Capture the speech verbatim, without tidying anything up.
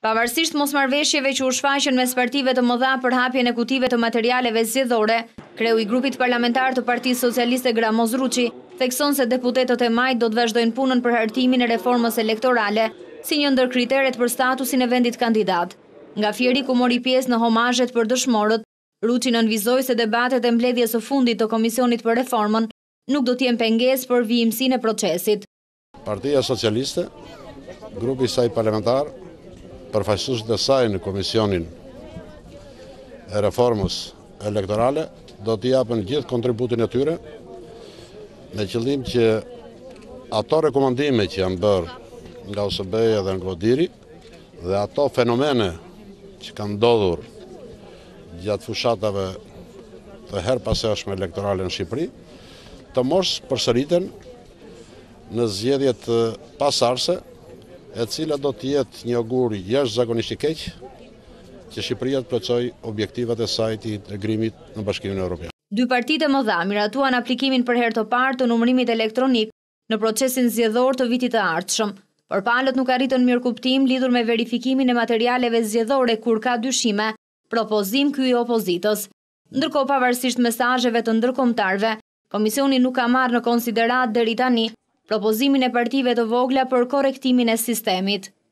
Pavarësisht mosmarrëveshjeve që u shfaqën mes partive të mëdha për hapjen e kutive të materialeve zgjedhore, kreu i grupit parlamentar të Partisë Socialiste Gramoz Ruçi thekson se deputetët e majt do të vazhdojnë punën për hartimin e reformës elektorale si një ndër kriteret për statusin e vendit kandidat. Nga Fieri ku mori pjesë në homazhet për dëshmorët, Ruçi nënvizoi se debatet e mbledhjes së fundit të Komisionit për Reformën nuk do të jenë pengesë për vijimsinë e procesit. Partia Socialiste, grupi i saj parlamentar, përfaqësuesit e saj në Komisionin e Reformës Elektorale do t'i japën gjithë kontributin e tyre me qëllim që ato rekomandime që janë bërë nga O S B-ja dhe nga Odiri dhe ato fenomene që kanë ndodhur gjatë fushatave të herpasashme elektorale në Shqipëri të mos përsëriten në zgjedhjet pasardhëse, e cila do të jetë një augur jashtëzakonisht i keq që Shqipëria të plotësojë objektivat e saj të integrimit në Bashkimin Evropian. Dy partitë e mëdha miratuan aplikimin për herë të parë të numërimit elektronik në procesin zgjedhor të vitit të ardhshëm. Por palët nuk arritën mirëkuptim lidhur me verifikimin e materialeve zgjedhore kur ka dyshime, propozim ky i opozitës. Ndërkohë, pavarësisht mesazheve të ndërkombëtarëve, Komisioni nuk ka marrë në konsiderat deri tani propozimin e partive të vogla për korektimin e sistemit.